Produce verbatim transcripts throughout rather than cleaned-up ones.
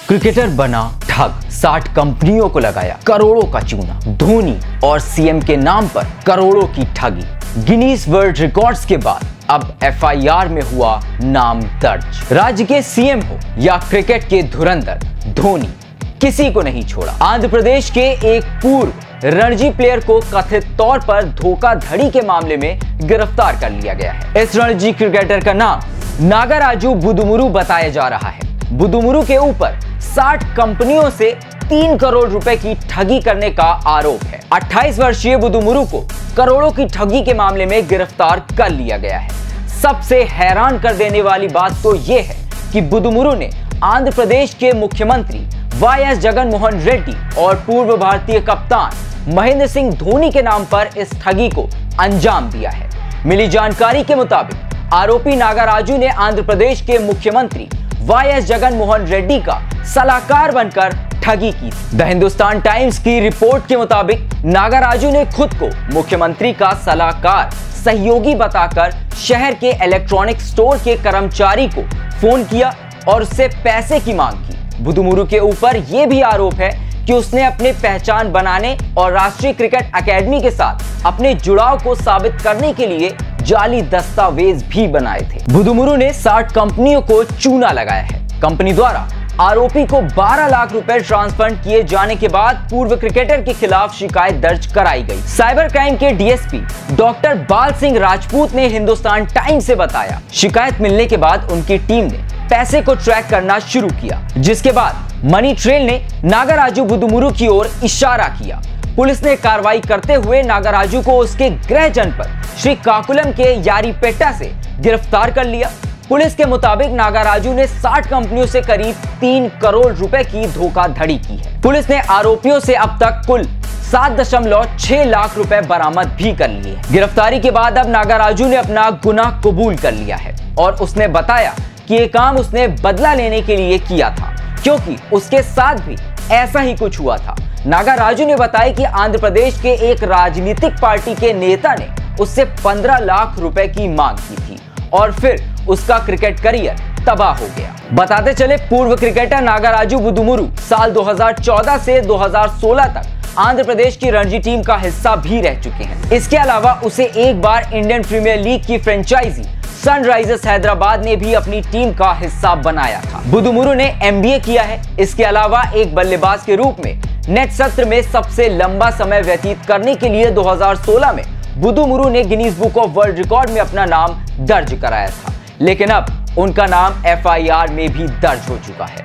Cricketer बना ठग, साठ कंपनियों को लगाया करोड़ों का चूना। धोनी और सीएम के नाम पर करोड़ों की ठगी। गिनीज वर्ल्ड रिकॉर्ड्स के बाद अब एफआईआर में हुआ नाम दर्ज। राज्य के सीएम हो या क्रिकेट के धुरंधर, धोनी किसी को नहीं छोड़ा। आंध्र प्रदेश के एक पूर्व रणजी प्लेयर को कथित तौर पर धोखाधड़ी के मामले में गिरफ्तार कर लिया गया है। इस रणजी क्रिकेटर का नाम नागाराजू बुदुमुरु बताया जा रहा है। बुदुमुरु के ऊपर साठ कंपनियों से तीन करोड़ रुपए की ठगी करने का आरोप है। अट्ठाईस वर्षीय बुदुमुरु को करोड़ों की ठगी के मामले में गिरफ्तार कर लिया गया है। सबसे हैरान कर देने वाली बात तो यह है कि बुदुमुरु ने आंध्र प्रदेश के मुख्यमंत्री वाई एस जगनमोहन रेड्डी और पूर्व भारतीय कप्तान महेंद्र सिंह धोनी के नाम पर इस ठगी को अंजाम दिया है। मिली जानकारी के मुताबिक आरोपी नागाराजू ने आंध्र प्रदेश के मुख्यमंत्री वाई एस जगनमोहन रेड्डी का सलाहकार बनकर ठगी की। द हिंदुस्तान टाइम्स की रिपोर्ट के मुताबिक नागाराजू ने खुद को मुख्यमंत्री का सलाहकार सहयोगी बताकर शहर के इलेक्ट्रॉनिक स्टोर के कर्मचारी को फोन किया और उससे पैसे की मांग की। बुदुमुरु के ऊपर यह भी आरोप है कि उसने अपने पहचान बनाने और राष्ट्रीय क्रिकेट एकेडमी के साथ अपने जुड़ाव को साबित करने के लिए जाली दस्तावेज भी बनाए थे। बुदुमुरु ने साठ कंपनियों को चूना लगाया है। कंपनी द्वारा आरोपी को बारह लाख रुपए ट्रांसफर किए जाने के बाद पूर्व क्रिकेटर के खिलाफ शिकायत दर्ज कराई गई। साइबर क्राइम के डीएसपी डॉक्टर बाल सिंह राजपूत ने हिंदुस्तान टाइम्स से बताया, शिकायत मिलने के बाद उनकी टीम ने पैसे को ट्रैक करना शुरू किया, जिसके बाद मनी ट्रेल ने नागाराजू बुदुमुरु की ओर इशारा किया। पुलिस ने कार्रवाई करते हुए नागाराजू को उसके गृह जनपद श्रीकाकुलम के यारीपेटा से गिरफ्तार कर लिया। पुलिस के मुताबिक नागाराजू ने साठ कंपनियों से करीब तीन करोड़ रुपए की धोखाधड़ी की है। पुलिस ने आरोपियों से अब तक कुल सात दशमलव छह लाख रुपए बरामद भी कर लिए। गिरफ्तारी के बाद अब नागाराजू ने अपना गुनाह कबूल कर लिया है और उसने बताया कि ये काम उसने बदला लेने के लिए किया था, क्योंकि उसके साथ भी ऐसा ही कुछ हुआ था। नागाराजू ने बताया कि आंध्र प्रदेश के एक राजनीतिक पार्टी के नेता ने उससे पंद्रह लाख रुपए की मांग की थी और फिर उसका क्रिकेट करियर तबाह हो गया। बताते चले, पूर्व क्रिकेटर नागाराजू बुदुमुरु साल दो हज़ार चौदह से दो हज़ार सोलह तक आंध्र प्रदेश की रणजी टीम का हिस्सा भी रह चुके हैं। इसके अलावा उसे एक बार इंडियन प्रीमियर लीग की फ्रेंचाइजी सनराइजर्स हैदराबाद ने भी अपनी टीम का हिस्सा बनाया था। बुदुमुरु ने एमबीए किया है। इसके अलावा एक बल्लेबाज के रूप में नेट सत्र में सबसे लंबा समय व्यतीत करने के लिए दो हज़ार सोलह में बुदुमुरु ने Guinness book of world record में अपना नाम दर्ज कराया था, लेकिन अब उनका नाम एफआईआर में भी दर्ज हो चुका है।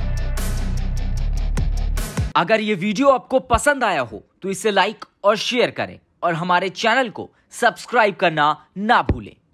अगर ये वीडियो आपको पसंद आया हो तो इसे लाइक और शेयर करें और हमारे चैनल को सब्सक्राइब करना ना भूलें।